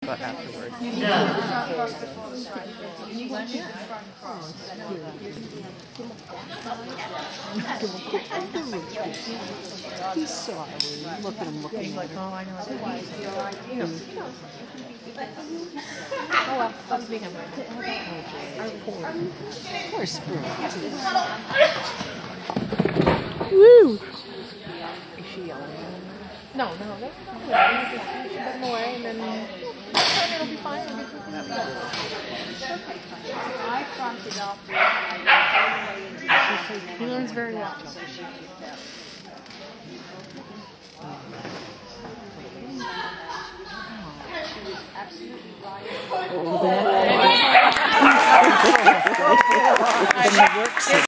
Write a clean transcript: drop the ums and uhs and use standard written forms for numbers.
but afterwards. He's sorry. Look at him looking like, oh, I know what Oh well, let's be him. poor Spring. Woo! Is she yelling? No, that's fine. Just put them away and then it'll be fine. It'll be I fronted after He learns very well. absolutely right. Oh, that.